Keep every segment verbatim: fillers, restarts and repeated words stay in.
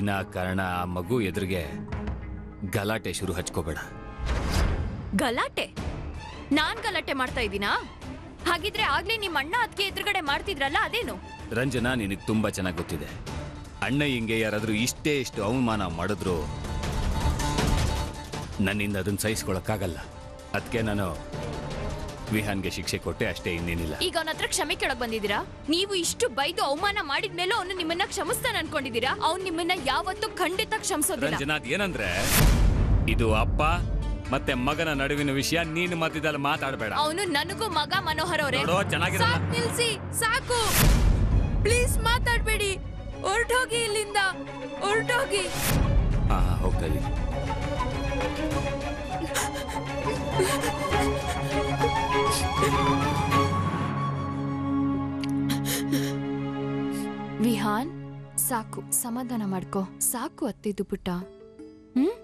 ವಿನಾಕಾರಣ ಆ ಮಗು ಎದುರಿಗೆ ಗಲಾಟೆ ಶುರು ಹಚ್ಕೋಬೇಡ. ಗಲಾಟೆ? ನಾನ್ ಗಲಾಟೆ ಮಾಡ್ತಾ ಇದ್ದೀನಾ? ಹಾಗಿದ್ರೆ ಆಗ್ಲೇ ನಿಮ್ಮ ಅಣ್ಣ ಅದಕ್ಕೆ ಎದುರುಗಡೆ ಮಾಡ್ತಿದ್ರಲ್ಲ, ಅದೇನು? ರಂಜನಾ, ನಿನಗೆ ತುಂಬಾ ಚೆನ್ನಾಗಿ ಗೊತ್ತಿದೆ, ಅಣ್ಣ ಹಿಂಗೆ ಯಾರಾದ್ರೂ ಇಷ್ಟೇ ಇಷ್ಟು ಅವಮಾನ ಮಾಡಿದ್ರು ನನ್ನಿಂದ ಅದನ್ನ ಸಹಿಸ್ಕೊಳಕ್ಕಾಗಲ್ಲ. ಅದಕ್ಕೆ ನಾನು ವಿಹಾನ್ಗೆ ಶಿಕ್ಷೆ ಕೊಟ್ಟೆ ಅಷ್ಟೇ, ಇನ್ನೇನಿಲ್ಲ. ಈಗ ಅವನ ಹತ್ರ ಕ್ಷಮೆ ಕೇಳಕ್ ಬಂದಿದ್ದೀರಾ? ನೀವು ಇಷ್ಟು ಬೈದು ಅವಮಾನ ಮಾಡಿದ್ಮೇಲೆ ಅವನು ನಿಮ್ಮನ್ನ ಕ್ಷಮಿಸ್ತಾನೆ ಅನ್ಕೊಂಡಿದ್ದೀರಾ? ಅವ್ನು ನಿಮ್ಮನ್ನ ಯಾವತ್ತೂ ಖಂಡಿತ ಕ್ಷಮಿಸೋದಿಲ್ಲ. ರಂಜನಾ, ಏನಂದ್ರೆ ಇದು ಅಪ್ಪ ಮತ್ತೆ ಮಗನ ನಡುವಿನ ವಿಷಯ, ನೀನು ಮಧ್ಯದಲ್ಲಿ ಮಾತಾಡಬೇಡ. ಅವನು ನನಗೂ ಮಗ ಮನೋಹರ್ ಅವರೇ. ಚೆನ್ನಾಗಿ ನಿಲ್ಸಿ, ಸಾಕು, ಪ್ಲೀಸ್ ಮಾತಾಡ್ಬೇಡಿ, ಹೊರಟೋಗಿ ಇಲ್ಲಿಂದ, ಹೊರಟೋಗಿ. ಹಾ ಹೋಗ್ತಾ ಇದೀನಿ. ವಿಹಾನ್, ಸಾಕು, ಸಮಾಧಾನ ಮಾಡ್ಕೋ, ಸಾಕು ಅತ್ತಿದ್ದು ಪುಟ್ಟ. ಹ್ಮ್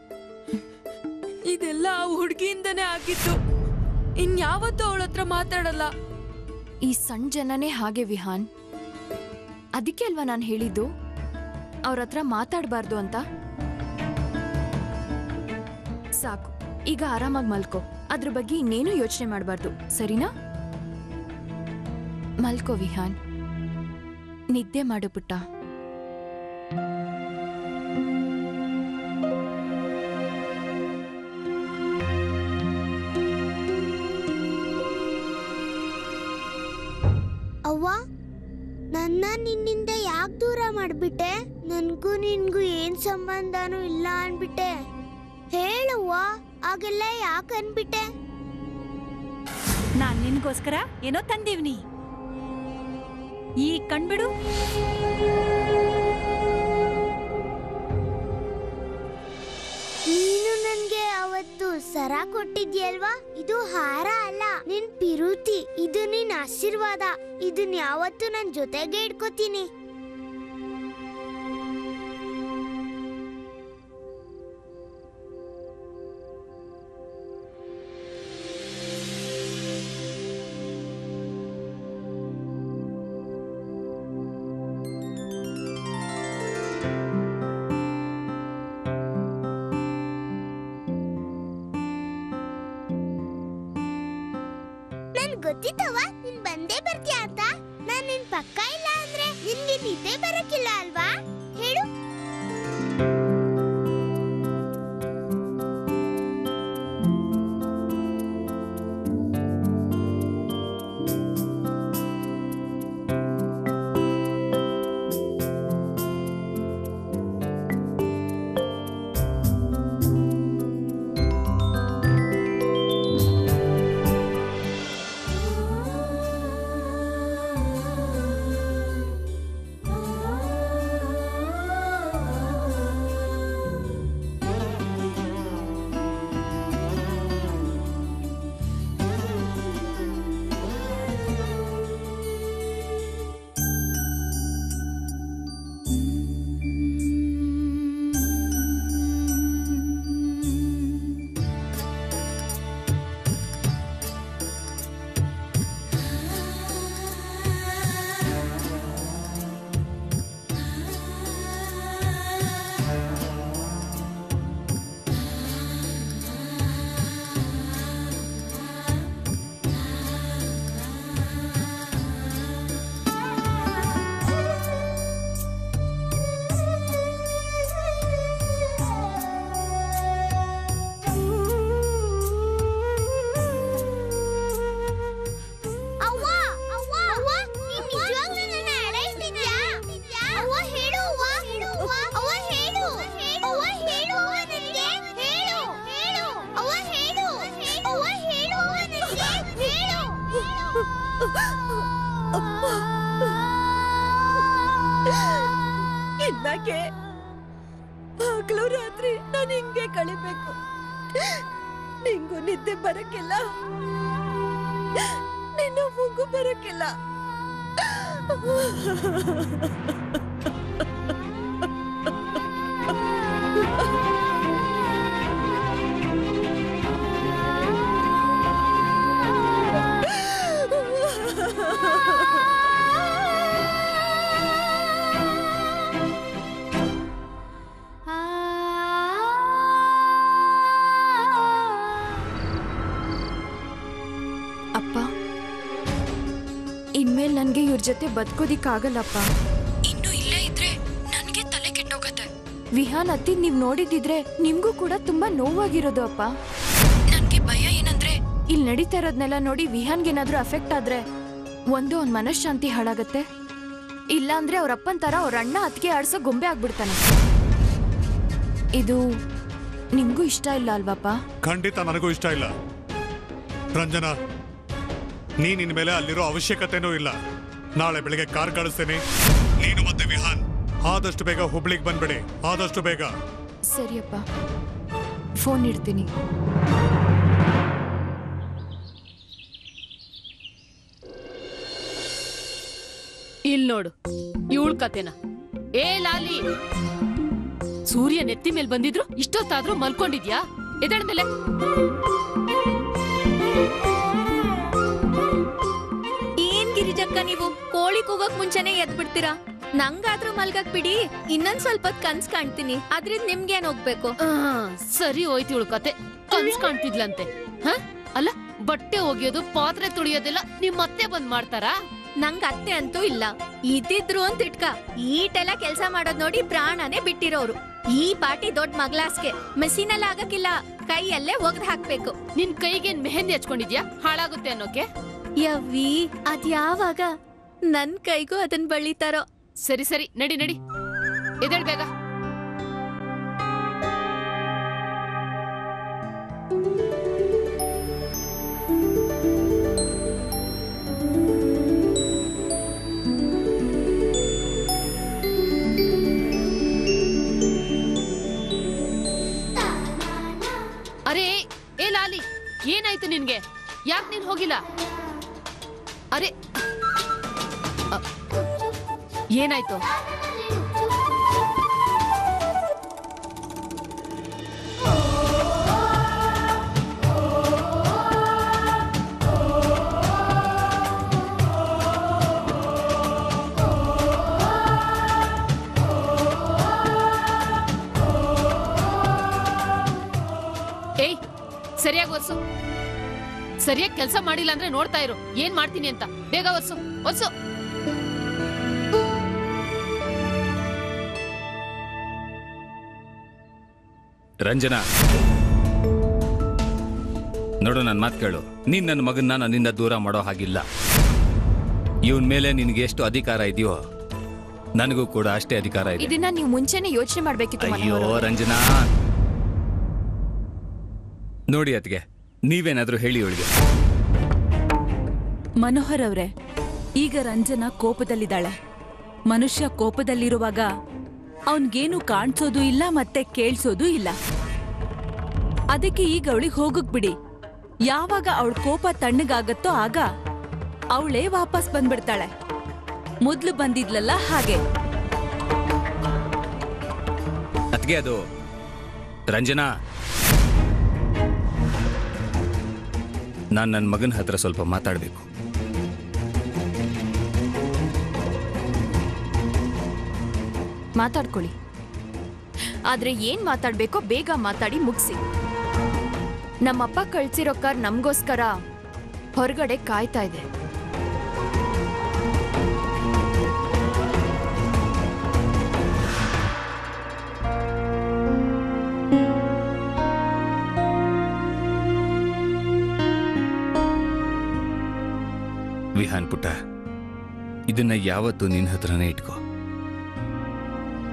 ಇದೆಲ್ಲ ಆ ಹುಡುಗಿಯಿಂದನೇ ಆಗಿತ್ತು. ಇನ್ಯಾವತ್ತೂ ಅವಳ ಹತ್ರ ಮಾತಾಡಲ್ಲ. ಈ ಸಣ್ಣ ಜನನೇ ಹಾಗೆ ವಿಹಾನ್. ಅದಕ್ಕೆ ಅಲ್ವಾ ನಾನು ಹೇಳಿದ್ದು ಅವ್ರ ಹತ್ರ ಮಾತಾಡಬಾರ್ದು ಅಂತ. ಸಾಕು, ಈಗ ಆರಾಮಾಗಿ ಮಲ್ಕೋ. ಅದ್ರ ಬಗ್ಗೆ ಇನ್ನೇನು ಯೋಚನೆ ಮಾಡಬಾರ್ದು, ಸರಿನಾ? ಮಲ್ಕೋ ವಿಹಾನ್, ನಿದ್ದೆ ಮಾಡು ಪುಟ್ಟ. ಅವ್ವ, ನನ್ನ ನಿನ್ನಿಂದ ಯಾಕೆ ದೂರ ಮಾಡ್ಬಿಟ್ಟೆ? ನನ್ಗೂ ನಿನ್ಗೂ ಏನ್ ಸಂಬಂಧನೂ ಇಲ್ಲ ಅನ್ಬಿಟ್ಟೆ. ಹೇಳುವ, ಆಗೆಲ್ಲ ಯಾಕೆ ಅನ್ಬಿಟ್ಟೆ? ನಾನ್ ನಿನ್ಗೋಸ್ಕರ ಏನೋ ತಂದೀವ್ನಿ, ಈ ಕಣ್ಬಿಡು. ನೀನು ನನ್ಗೆ ಅವತ್ತು ಸರ ಕೊಟ್ಟಿದ್ಯಲ್ವಾ? ಇದು ಹಾರ ಅಲ್ಲ, ನಿನ್ ಪಿರುತಿ. ಇದು ನಿನ್ ಆಶೀರ್ವಾದ. ಇದನ್ ಯಾವತ್ತು ನನ್ ಜೊತೆಗೆ ಇಟ್ಕೋತೀನಿ. ಗೊತ್ತಿತ್ತವ ನೀನ್ ಬಂದೇ ಬರ್ತೀಯ ಅಂತ. ನಾನ್ ನಿನ್ ಪಕ್ಕ ಇಲ್ಲ ಅಂದ್ರೆ ನಿನ್ಗೆ ನಿದ್ದೆ ಬರಕ್ಕಿಲ್ಲ ಅಲ್ವಾ? ಹೇಳು. ಇನ್ನಾಕೆ ಹಗಲು ರಾತ್ರಿ ನಾನು ಹಿಂಗೆ ಕಳಿಬೇಕು? ನಿಂಗೂ ನಿದ್ದೆ ಬರಕ್ಕಿಲ್ಲ, ನಿನ್ನ ಮೂಗು ಬರಕ್ಕಿಲ್ಲ. ಇನ್ಮೇಲೆ ನನ್ಗೆ ಇವ್ರ ಜೊತೆ ಬದುಕೋದಿಕ್ಕಾಗಲ್ಲಪ್ಪ. ಇನ್ನು ಇಲ್ಲೇ ಇದ್ರೆ ನನಗೆ ತಲೆ ಕೆಟ್ಟೋಗತ್ತೆ. ವಿಹಾನ್ ಅತ್ತಿ ನೀವ್ ನೋಡಿದಿದ್ರೆ ನಿಮ್ಗೂ ಕೂಡ ತುಂಬಾ ನೋವಾಗಿರೋದು ಅಪ್ಪ. ನನ್ಗೆ ಭಯ ಏನಂದ್ರೆ ಇಲ್ಲಿ ನಡೀತಾ ಇರೋದ್ನೆಲ್ಲ ನೋಡಿ ವಿಹಾನ್ಗೇನಾದ್ರೂ ಅಫೆಕ್ಟ್ ಆದ್ರೆ ಒಂದು ಅವ್ನ ಮನಃಶಾಂತಿ ಹಾಳಾಗತ್ತೆ, ಇಲ್ಲ ಅಂದ್ರೆ ಅವ್ರ ಅಪ್ಪನ್ ತರ ಅವ್ರ ಅಣ್ಣ ಅತ್ತಿಗೆ ಆಡ್ಸೋ ಗೊಂಬೆ ಆಗ್ಬಿಡ್ತಾನೆ. ಇದು ನಿಮ್ಗೂ ಇಷ್ಟ ಇಲ್ಲ ಅಲ್ವಾಪ್ಪ? ಖಂಡಿತ ನನಗೂ ಇಷ್ಟ ಇಲ್ಲ ರಂಜನಾ. ನೀನ್ ಇನ್ಮೇಲೆ ಅಲ್ಲಿರೋ ಅವಶ್ಯಕತೆನೂ ಇಲ್ಲ. ನಾಳೆ ಬೆಳಿಗ್ಗೆ ಕಾರ್ ಕಳಿಸ್ತೇನೆ. ನೀನು ಮತ್ತೆ ವಿಹಾನ್ ಆದಷ್ಟು ಬೇಗ ಹುಬ್ಳಿಗೆ ಬಂದ್ಬಿಡಿ, ಆದಷ್ಟು ಬೇಗ. ಸರಿಯಪ್ಪ, ಫೋನ್ ಇಡ್ತೀನಿ. ಇಲ್ ನೋಡು ಇವಳ ಕತೆನ. ಏ ಲಾಲಿ, ಸೂರ್ಯ ನೆತ್ತಿ ಮೇಲೆ ಬಂದಿದ್ರು ಇಷ್ಟೊತ್ತಾದ್ರೂ ಮಲ್ಕೊಂಡಿದ್ಯಾ? ಎದಳ ಮೇಲೆ. ಏನ್ ಗಿರಿಜಕ್ಕ ನೀವು ಕೋಳಿ ಕೂಗಕ್ ಮುಂಚೆನೆ ಎದ್ ಬಿಡ್ತೀರಾ? ನಂಗಾದ್ರೂ ಮಲ್ಗಕ್ ಬಿಡಿ, ಇನ್ನೊಂದ್ ಸ್ವಲ್ಪ ಕನ್ಸ್ ಕಾಣ್ತೀನಿ. ಅದ್ರಿಂದ ನಿಮ್ಗೇನ್ ಹೋಗ್ಬೇಕು? ಸರಿ ಹೋಯ್ತು ಇವಳ ಕತೆ. ಕನ್ಸ್ ಕಾಣ್ತಿದ್ಲಂತೆ. ಹ ಅಲ್ಲ, ಬಟ್ಟೆ ಒಗೆಯೋದು ಪಾತ್ರೆ ತುಳಿಯೋದೆಲ್ಲ ನಿಮ್ ಮತ್ತೆ ಬಂದ್ ಮಾಡ್ತಾರಾ? ನಂಗ್ ಅತ್ತೆ ಅಂತೂ ಇಲ್ಲ. ಇದ್ದಿದ್ರು ಅಂತ ಇಟ್ಕ, ಈಟೆಲ್ಲ ಕೆಲ್ಸ ಮಾಡೋದ್ ನೋಡಿ ಪ್ರಾಣನೇ ಬಿಟ್ಟಿರೋರು. ಈ ಪಾಟಿ ದೊಡ್ಡ ಮಗ್ಲಾಸ್ಗೆ ಮೆಸಿನೆಲ್ಲ ಆಗಕ್ಕಿಲ್ಲ, ಕೈಯಲ್ಲೇ ಒಗ್ದ್ ಹಾಕ್ಬೇಕು. ನಿನ್ ಕೈಗೇನ್ ಮೆಹಂದಿ ಹಚ್ಕೊಂಡಿದ್ಯಾ ಹಾಳಾಗುತ್ತೆ ಅನ್ನೋಕೆ? ಯವ್ವಿ, ಅದ್ ಯಾವಾಗ ನನ್ ಕೈಗೂ ಅದನ್ ಬಳಿತಾರೋ. ಸರಿ ಸರಿ ನಡಿ ನಡಿ, ಎದಳ್ ಬೇಗ. ಅರೆ ಏ ಲಾಲಿ, ಏನಾಯ್ತು ನಿನ್ಗೆ? ಯಾಕೆ ನೀನ್ ಹೋಗಿಲ್ಲ? ಅರೆ ಏನಾಯ್ತು? ಏಯ್, ಸರಿಯಾಗಿ ಒರ್ಸು. ಸರಿಯಾಗಿ ಕೆಲಸ ಮಾಡಿಲ್ಲ ಅಂದ್ರೆ ನೋಡ್ತಾ ಇರು ಏನ್ ಮಾಡ್ತೀನಿ ಅಂತ. ಬೇಗ ಒರ್ಸು ಒರ್ಸು. ರಂಜನಾ, ನೋಡು, ನನ್ನ ಮಾತು ಕೇಳು. ನೀನ್ ನನ್ನ ಮಗನ್ನ ನನ್ನಿಂದ ದೂರ ಮಾಡೋ ಹಾಗಿಲ್ಲ. ಇವನ್ ಮೇಲೆ ನಿನ್ಗೆ ಎಷ್ಟು ಅಧಿಕಾರ ಇದೆಯೋ ನನಗೂ ಕೂಡ ಅಷ್ಟೇ ಅಧಿಕಾರ ಇದೆ. ಇದನ್ನ ನೀವು ಮುಂಚೆನೆ ಯೋಚನೆ ಮಾಡ್ಬೇಕಿತ್ತು. ಅಯ್ಯೋ ರಂಜನಾ, ನೋಡಿ ಅತ್ಗೆ, ನೀವೇನಾದ್ರೂ ಹೇಳಿ ಇವಳಿಗೆ. ಮನೋಹರ್ ಅವ್ರೆ, ಈಗ ರಂಜನಾ ಕೋಪದಲ್ಲಿದ್ದಾಳೆ. ಮನುಷ್ಯ ಕೋಪದಲ್ಲಿರುವಾಗ ಅವನ್ಗೇನು ಕಾಣಿಸೋದು ಇಲ್ಲ ಮತ್ತೆ ಕೇಳಿಸೋದು ಇಲ್ಲ. ಅದಕ್ಕೆ ಈಗ ಅವಳಿಗೆ ಹೋಗಕ್ ಬಿಡಿ. ಯಾವಾಗ ಅವಳ ಕೋಪ ತಣ್ಣಗಾಗತ್ತೋ ಆಗ ಅವಳೇ ವಾಪಸ್ ಬಂದ್ಬಿಡ್ತಾಳೆ. ಮೊದ್ಲು ಬಂದಿದ್ಲಲ್ಲ ಹಾಗೆ. ಅತ್ಗೆ, ಅದು ರಂಜನಾ, ನಾನ್ ನನ್ನ ಮಗನ ಹತ್ರ ಸ್ವಲ್ಪ ಮಾತಾಡ್ಬೇಕು. ಮಾತಾಡ್ಕೊಳ್ಳಿ, ಆದ್ರೆ ಏನ್ ಮಾತಾಡ್ಬೇಕೋ ಬೇಗ ಮಾತಾಡಿ ಮುಗಿಸಿ. ನಮ್ಮಪ್ಪ ಕಳ್ಸಿರೋ ಕಾರ್ ನಮ್ಗೋಸ್ಕರ ಹೊರಗಡೆ ಕಾಯ್ತಾ ಇದೆ. ವಿಹಾನ್ ಪುಟ್ಟ, ಇದನ್ನ ಯಾವತ್ತೂ ನಿನ್ನ ಹತ್ರನೇ ಇಟ್ಕೋ.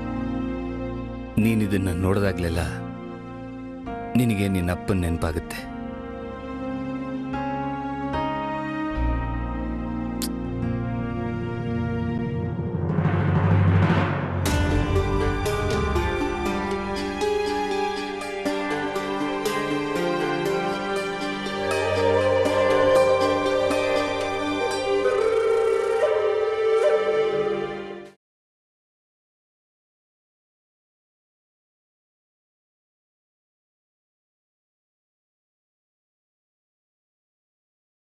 ನೀನಿದನ್ನ ನೋಡಿದಾಗ್ಲೆಲ್ಲ ನಿನಗೆ ನಿನ್ನ ಅಪ್ಪನ ನೆನಪಾಗುತ್ತೆ.